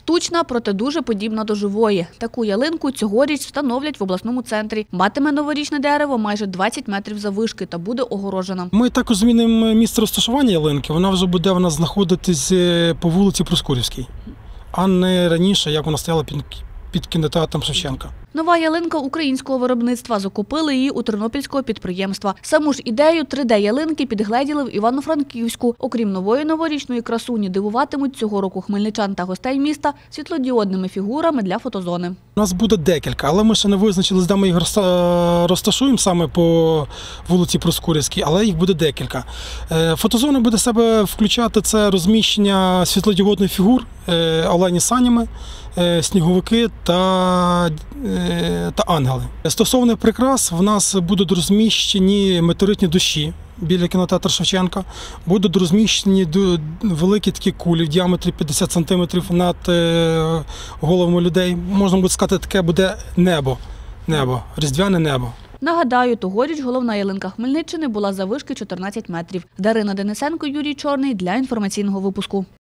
Штучна, проте дуже подібна до живої. Таку ялинку цьогоріч встановлять в обласному центрі. Матиме новорічне дерево майже 20 метрів заввишки та буде огорожена. Ми також змінимо місце розташування ялинки. Вона вже буде знаходитись по вулиці Проскурівській, а не раніше, як вона стояла під кінотеатром Шевченка. Нова ялинка українського виробництва. Закупили її у тернопільського підприємства. Саму ж ідею 3D-ялинки підгледіли в Івано-Франківську. Окрім нової новорічної красуні, дивуватимуть цього року хмельничан та гостей міста світлодіодними фігурами для фотозони. У нас буде декілька, але ми ще не визначились, де ми їх розташуємо саме по вулиці Проскурівській, але їх буде декілька. Фотозона буде себе включати це розміщення світлодіодних фігур, олені санями, сніговики та ангели. Стосовно прикрас, в нас будуть розміщені метеоритні дощі біля кінотеатру Шевченка, будуть розміщені великі такі кулі в діаметрі 50 см над головами людей. Можна буде сказати, таке буде небо, різдвяне небо. Нагадаю, тогоріч головна ялинка Хмельниччини була заввишки 14 метрів. Дарина Денисенко, Юрій Чорний для інформаційного випуску.